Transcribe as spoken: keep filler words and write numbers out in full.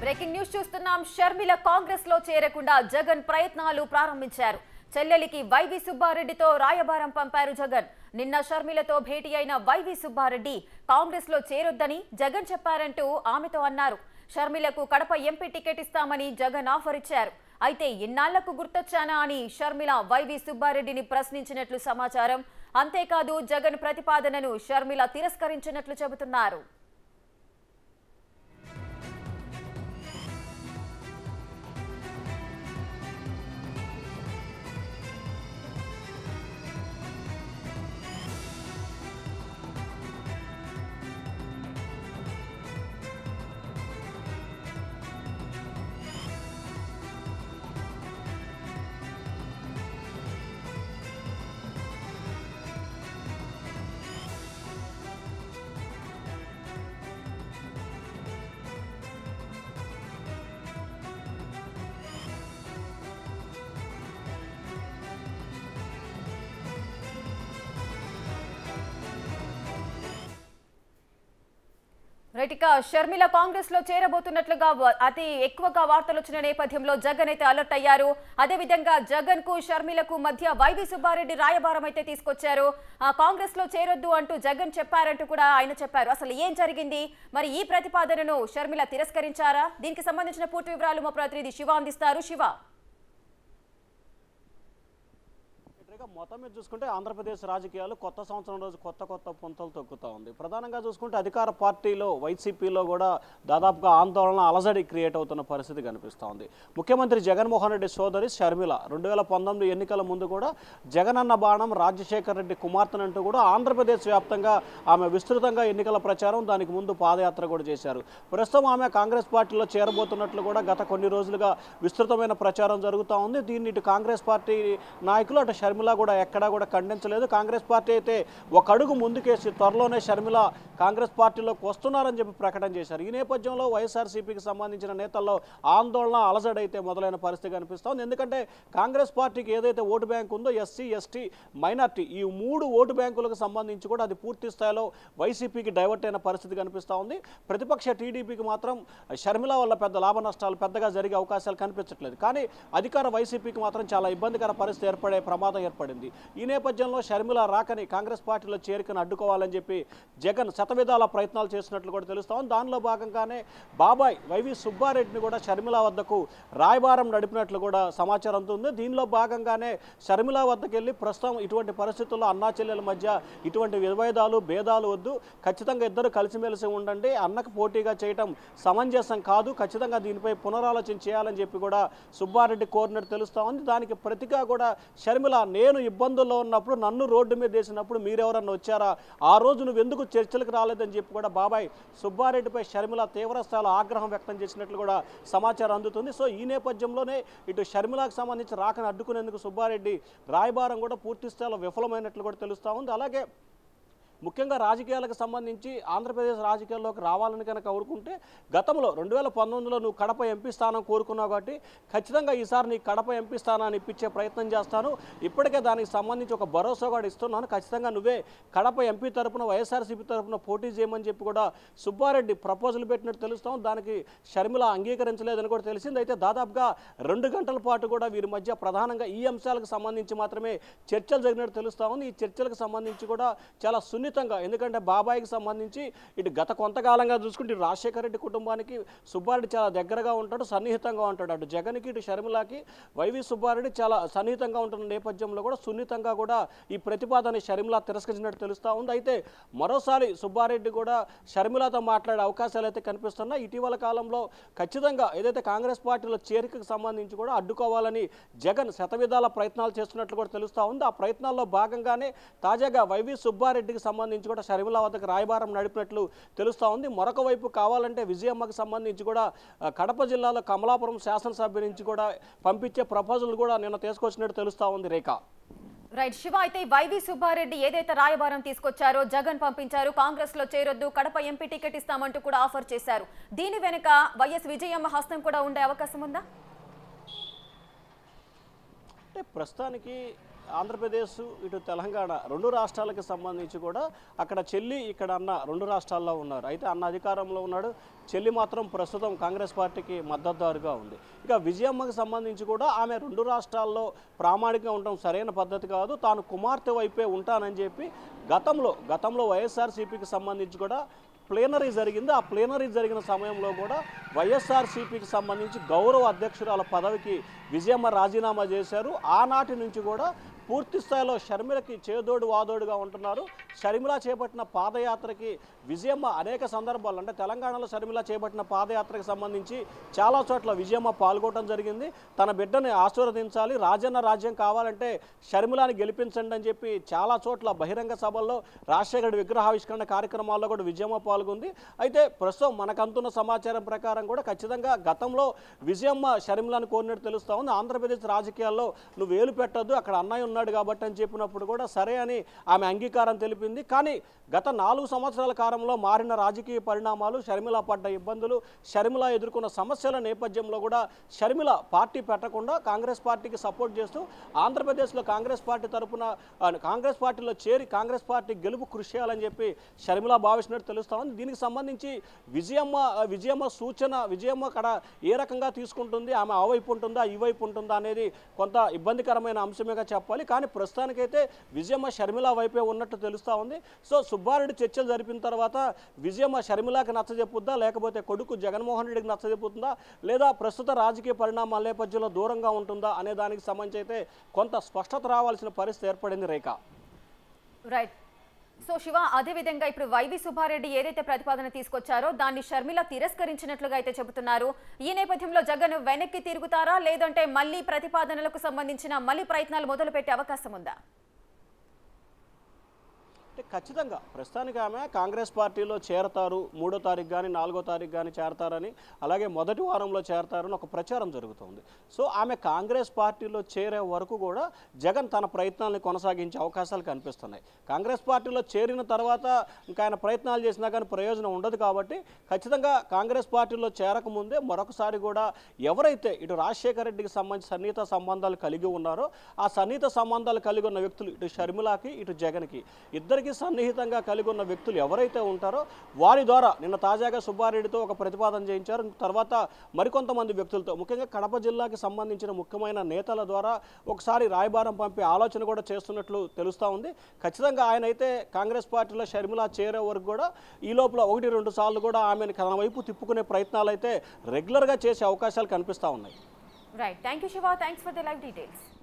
Breaking news చూస్తున్నాం. షర్మిల కాంగ్రెస్ లో చేరకుండా జగన్ ప్రయత్నాలు ప్రారంభించారు. చెల్లెలికి వైవి సుబ్బారెడ్డితో రాయబారం పంపారు జగన్. నిన్న షర్మిలతో భేటీ అయిన వైవి సుబ్బారెడ్డి కాంగ్రెస్ లో చేరొద్దని జగన్ చెప్పారంటూ ఆమెతో అన్నారు. షర్మిలకు కడప ఎంపీ టికెట్ ఇస్తామని జగన్ ఆఫర్ ఇచ్చారు. అయితే ఇన్నాళ్లకు గుర్తొచ్చానా అని షర్మిల వైవి సుబ్బారెడ్డిని ప్రశ్నించినట్లు సమాచారం. అంతేకాదు జగన్ ప్రతిపాదనను షర్మిల తిరస్కరించినట్లు చెబుతున్నారు. రైటిక షర్మిల కాంగ్రెస్ లో చేరబోతున్నట్లుగా అతి ఎక్కువగా వార్తలు వచ్చిన నేపథ్యంలో జగన్ అయితే అలర్ట్ అయ్యారు. అదేవిధంగా జగన్ కు షర్మిలకు మధ్య వైవి సుబ్బారెడ్డి రాయబారం అయితే తీసుకొచ్చారు. కాంగ్రెస్ లో చేరొద్దు అంటూ జగన్ చెప్పారంటూ కూడా ఆయన చెప్పారు. అసలు ఏం జరిగింది, మరి ఈ ప్రతిపాదనను షర్మిల తిరస్కరించారా? దీనికి సంబంధించిన పూర్తి వివరాలు మా ప్రతినిధి శివ అందిస్తారు. శివ, మొత్తం మీద చూసుకుంటే ఆంధ్రప్రదేశ్ రాజకీయాలు కొత్త సంవత్సరం రోజు కొత్త కొత్త పుంతలు తొక్కుతూ ఉంది. ప్రధానంగా చూసుకుంటే అధికార పార్టీలో వైసీపీలో కూడా దాదాపుగా ఆందోళన అలజడి క్రియేట్ అవుతున్న పరిస్థితి కనిపిస్తూ ఉంది. ముఖ్యమంత్రి జగన్మోహన్ రెడ్డి సోదరి షర్మిల రెండు వేల పంతొమ్మిది ఎన్నికల ముందు కూడా జగనన్న బాణం రాజశేఖర్ రెడ్డి కుమార్తెనంటూ కూడా ఆంధ్రప్రదేశ్ వ్యాప్తంగా ఆమె విస్తృతంగా ఎన్నికల ప్రచారం, దానికి ముందు పాదయాత్ర కూడా చేశారు. ప్రస్తుతం ఆమె కాంగ్రెస్ పార్టీలో చేరబోతున్నట్లు కూడా గత కొన్ని రోజులుగా విస్తృతమైన ప్రచారం జరుగుతూ ఉంది. దీన్ని ఇటు కాంగ్రెస్ పార్టీ నాయకులు అటు షర్మిల కూడా ఎక్కడా కూడా ఖండించలేదు. కాంగ్రెస్ పార్టీ అయితే ఒక అడుగు ముందుకేసి త్వరలోనే షర్మిల కాంగ్రెస్ పార్టీలోకి వస్తున్నారని చెప్పి ప్రకటన చేశారు. ఈ నేపథ్యంలో వైఎస్ఆర్సీపీకి సంబంధించిన నేతల్లో ఆందోళన అలజడి అయితే మొదలైన పరిస్థితి కనిపిస్తోంది. ఎందుకంటే కాంగ్రెస్ పార్టీకి ఏదైతే ఓటు బ్యాంక్ ఉందో ఎస్సీ ఎస్టీ మైనార్టీ ఈ మూడు ఓటు బ్యాంకులకు సంబంధించి కూడా అది పూర్తి స్థాయిలో వైసీపీకి డైవర్ట్ అయిన పరిస్థితి కనిపిస్తూ ఉంది. ప్రతిపక్ష టీడీపీకి మాత్రం షర్మిల వల్ల పెద్ద లాభ నష్టాలు పెద్దగా జరిగే అవకాశాలు కనిపించట్లేదు. కానీ అధికార వైసీపీకి మాత్రం చాలా ఇబ్బందికర పరిస్థితి ఏర్పడే ప్రమాదం ఏర్పడింది. ఈ నేపథ్యంలో షర్మిల రాకని కాంగ్రెస్ పార్టీలో చేరికను అడ్డుకోవాలని చెప్పి జగన్ శతవిధాల ప్రయత్నాలు చేసినట్లు కూడా తెలుస్తాం. దానిలో భాగంగానే బాబాయ్ వైవి సుబ్బారెడ్డిని కూడా షర్మిల వద్దకు రాయబారం నడిపినట్లు కూడా సమాచారం ఉంది. దీనిలో భాగంగానే షర్మిల వద్దకు వెళ్ళి ప్రస్తుతం ఇటువంటి పరిస్థితుల్లో అన్నా చెల్లెల మధ్య ఇటువంటి విభేదాలు భేదాలు వద్దు, ఖచ్చితంగా ఇద్దరు కలిసిమెలిసి ఉండండి, అన్నకు పోటీగా చేయటం సమంజసం కాదు, ఖచ్చితంగా దీనిపై పునరాలోచన చేయాలని చెప్పి కూడా సుబ్బారెడ్డి కోరినట్టు తెలుస్తూ ఉంది. దానికి ప్రతిగా కూడా షర్మిల నేను ఇబ్బందుల్లో ఉన్నప్పుడు నన్ను రోడ్డు మీద వేసినప్పుడు మీరెవరన్నా వచ్చారా, ఆ రోజు నువ్వు ఎందుకు చర్చలకు రాలేదని చెప్పి కూడా బాబాయ్ సుబ్బారెడ్డిపై షర్మిల తీవ్ర స్థాయిలో ఆగ్రహం వ్యక్తం చేసినట్లు కూడా సమాచారం అందుతుంది. సో ఈ నేపథ్యంలోనే ఇటు షర్మిలకు సంబంధించి రాకను అడ్డుకునేందుకు సుబ్బారెడ్డి రాయబారం కూడా పూర్తి స్థాయిలో విఫలమైనట్లు కూడా తెలుస్తూ ఉంది. అలాగే ముఖ్యంగా రాజకీయాలకు సంబంధించి ఆంధ్రప్రదేశ్ రాజకీయాల్లోకి రావాలని కనుక కోరుకుంటే గతంలో రెండు వేల పంతొమ్మిదిలో నువ్వు కడప ఎంపీ స్థానం కోరుకున్నావు కాబట్టి ఖచ్చితంగా ఈసారి నీ కడప ఎంపీ స్థానాన్ని ఇప్పించే ప్రయత్నం చేస్తాను, ఇప్పటికే దానికి సంబంధించి ఒక భరోసా కూడా ఇస్తున్నాను, ఖచ్చితంగా నువ్వే కడప ఎంపీ తరఫున వైఎస్ఆర్సీపీ తరఫున పోటీ చేయమని చెప్పి కూడా సుబ్బారెడ్డి ప్రపోజల్ పెట్టినట్టు తెలుస్తాం. దానికి షర్మిల అంగీకరించలేదని కూడా తెలిసింది. అయితే దాదాపుగా రెండు గంటల పాటు కూడా వీరి మధ్య ప్రధానంగా ఈ అంశాలకు సంబంధించి మాత్రమే చర్చలు జరిగినట్టు తెలుస్తూ ఉంది. ఈ చర్చలకు సంబంధించి కూడా చాలా సున్నిత, ఎందుకంటే బాబాయికి సంబంధించి ఇటు గత కొంతకాలంగా చూసుకుంటే రాజశేఖర రెడ్డి కుటుంబానికి సుబ్బారెడ్డి చాలా దగ్గరగా ఉంటాడు, సన్నిహితంగా ఉంటాడు. అటు జగన్కి ఇటు షర్మిలకి వైవి సుబ్బారెడ్డి చాలా సన్నిహితంగా ఉంటున్న నేపథ్యంలో కూడా సున్నితంగా కూడా ఈ ప్రతిపాదన షర్మిల తిరస్కరించినట్టు తెలుస్తూ ఉంది. అయితే మరోసారి సుబ్బారెడ్డి కూడా షర్మిలతో మాట్లాడే అవకాశాలు అయితే కనిపిస్తున్నాయి. ఇటీవల కాలంలో ఖచ్చితంగా ఏదైతే కాంగ్రెస్ పార్టీలో చేరికకు సంబంధించి కూడా అడ్డుకోవాలని జగన్ శతవిధాల ప్రయత్నాలు చేస్తున్నట్లు కూడా తెలుస్తూ ఉంది. ఆ ప్రయత్నాల్లో భాగంగానే తాజాగా వైవి సుబ్బారెడ్డికి సంబంధించి కూడా షర్మిల వద్దకు రాయబారం నడిపినట్లు తెలుస్తూ ఉంది. మరొక వైపు కావాలంటే విజయమ్మకు సంబంధించి కూడా కడప జిల్లాలో కమలాపురం శాసనసభ్యు నుంచి కూడా పంపించే ప్రపోజల్ కూడా నిన్న తీసుకొచ్చినట్టు తెలుస్తూ ఉంది. రేఖ, రైట్ శివ, అయితే వైవి సుబ్బారెడ్డి ఏదైతే రాయబారం తీసుకొచ్చారో జగన్ పంపించారు, కాంగ్రెస్ లో చేరొద్దు, కడప ఎంపీ టికెట్ ఇస్తామంటూ కూడా ఆఫర్ చేశారు. దీని వెనుక వైఎస్ విజయమ్మ హస్తం కూడా ఉండే అవకాశం ఉందా? అంటే ప్రస్తుతానికి ఆంధ్రప్రదేశ్ ఇటు తెలంగాణ రెండు రాష్ట్రాలకు సంబంధించి కూడా అక్కడ చెల్లి ఇక్కడ అన్న రెండు రాష్ట్రాల్లో ఉన్నారు. అయితే అన్న అధికారంలో ఉన్నాడు, చెల్లి మాత్రం ప్రస్తుతం కాంగ్రెస్ పార్టీకి మద్దతుదారుగా ఉంది. ఇక విజయమ్మకి సంబంధించి కూడా ఆమె రెండు రాష్ట్రాల్లో ప్రామాణికంగా ఉండడం సరైన పద్ధతి కాదు, తాను కుమార్తె వైపే ఉంటానని చెప్పి గతంలో గతంలో వైఎస్ఆర్సీపీకి సంబంధించి కూడా ప్లేనరీ జరిగింది. ఆ ప్లేనరీ జరిగిన సమయంలో కూడా వైఎస్ఆర్సీపీకి సంబంధించి గౌరవ అధ్యక్షురాల పదవికి విజయమ్మ రాజీనామా చేశారు. ఆనాటి నుంచి కూడా పూర్తి స్థాయిలో షర్మిలకి చేదోడు వాదోడుగా ఉంటున్నారు. షర్మిల చేపట్టిన పాదయాత్రకి విజయమ్మ అనేక సందర్భాలు, అంటే తెలంగాణలో షర్మిల చేపట్టిన పాదయాత్రకు సంబంధించి చాలా చోట్ల విజయమ్మ పాల్గొనడం జరిగింది. తన బిడ్డని ఆశీర్వదించాలి, రాజన్న రాజ్యం కావాలంటే షర్మిలాని గెలిపించండి అని చెప్పి చాలా చోట్ల బహిరంగ సభల్లో రాజశేఖర విగ్రహావిష్కరణ కార్యక్రమాల్లో కూడా విజయమ్మ పాల్గొంది. అయితే ప్రస్తుతం మనకంతున్న సమాచారం ప్రకారం కూడా ఖచ్చితంగా గతంలో విజయమ్మ షర్మిలాని కోరినట్టు తెలుస్తూ ఉంది. ఆంధ్రప్రదేశ్ రాజకీయాల్లో నువ్వు వేలు పెట్టద్దు, అక్కడ అన్నయ్య ఉన్నాడు కాబట్టి అని చెప్పినప్పుడు కూడా సరే అని ఆమె అంగీకారం తెలిపింది. కానీ గత నాలుగు సంవత్సరాల కాలంలో మారిన రాజకీయ పరిణామాలు, షర్మిల పడ్డ ఇబ్బందులు, షర్మిల ఎదుర్కొన్న సమస్యల నేపథ్యంలో కూడా షర్మిల పార్టీ పెట్టకుండా కాంగ్రెస్ పార్టీకి సపోర్ట్ చేస్తూ ఆంధ్రప్రదేశ్లో కాంగ్రెస్ పార్టీ తరఫున కాంగ్రెస్ పార్టీలో చేరి కాంగ్రెస్ పార్టీ గెలుపు కృషి చేయాలని చెప్పి షర్మిల భావిస్తున్నట్టు తెలుస్తా ఉంది. దీనికి సంబంధించి విజయమ్మ విజయమ్మ సూచన విజయమ్మ కడ ఏ రకంగా తీసుకుంటుంది, ఆమె ఆ వైపు ఉంటుందా ఈ వైపు ఉంటుందా అనేది కొంత ఇబ్బందికరమైన అంశమేగా చెప్పాలి. కానీ ప్రస్తుతానికైతే విజయమ్మ షర్మిల వైపే ఉన్నట్టు తెలుస్తూ ఉంది. సో సుబ్బారెడ్డి చర్చలు జరిపిన తర్వాత విజయమ్మ షర్మిలాకి నచ్చజెప్పుద్దా, లేకపోతే కొడుకు జగన్మోహన్ రెడ్డికి నచ్చజెప్పుతుందా, లేదా ప్రస్తుత రాజకీయ పరిణామాల నేపథ్యంలో దూరంగా ఉంటుందా అనే దానికి సంబంధించి అయితే కొంత స్పష్టత రావాల్సిన పరిస్థితి ఏర్పడింది. రేఖ రైట్. సో శివ, అదేవిధంగా ఇప్పుడు వైవి సుబ్బారెడ్డి ఏదైతే ప్రతిపాదన తీసుకొచ్చారో దాన్ని షర్మిల తిరస్కరించినట్లుగా అయితే చెబుతున్నారు. ఈ నేపథ్యంలో జగన్ వెనక్కి తిరుగుతారా, లేదంటే మళ్ళీ ప్రతిపాదనలకు సంబంధించిన మళ్ళీ ప్రయత్నాలు మొదలు పెట్టే అవకాశం ఉందా? అంటే ఖచ్చితంగా ప్రస్తుతానికి ఆమె కాంగ్రెస్ పార్టీలో చేరతారు, మూడో తారీఖు కానీ నాలుగో తారీఖు కానీ చేరతారని, అలాగే మొదటి వారంలో చేరతారని ఒక ప్రచారం జరుగుతుంది. సో ఆమె కాంగ్రెస్ పార్టీలో చేరే వరకు కూడా జగన్ తన ప్రయత్నాలను కొనసాగించే అవకాశాలు కనిపిస్తున్నాయి. కాంగ్రెస్ పార్టీలో చేరిన తర్వాత ఇంకా ఆయన ప్రయత్నాలు చేసినా కానీ ప్రయోజనం ఉండదు. కాబట్టి ఖచ్చితంగా కాంగ్రెస్ పార్టీలో చేరకముందే మరొకసారి కూడా ఎవరైతే ఇటు రాజశేఖర రెడ్డికి సంబంధించి సన్నిహిత సంబంధాలు కలిగి ఉన్నారో ఆ సన్నిహిత సంబంధాలు కలిగి ఉన్న వ్యక్తులు ఇటు షర్మిలాకి ఇటు జగన్కి ఇద్దరికి సన్నిహితంగా కలిగి ఉన్న వ్యక్తులు ఎవరైతే ఉంటారో వారి ద్వారా నిన్న తాజాగా సుబ్బారెడ్డితో ఒక ప్రతిపాదన చేయించారు. తర్వాత మరికొంతమంది వ్యక్తులతో, ముఖ్యంగా కడప జిల్లాకి సంబంధించిన ముఖ్యమైన నేతల ద్వారా ఒకసారి రాయబారం పంపే ఆలోచన కూడా చేస్తున్నట్లు తెలుస్తూ ఉంది. ఖచ్చితంగా ఆయన అయితే కాంగ్రెస్ పార్టీలో షర్మిల చేరే వరకు కూడా ఈ లోపల ఒకటి రెండు సార్లు కూడా ఆమెను తన వైపు తిప్పుకునే ప్రయత్నాలు అయితే రెగ్యులర్గా చేసే అవకాశాలు కనిపిస్తూ ఉన్నాయి. Right. Thank you Shiva. Thanks for the live details.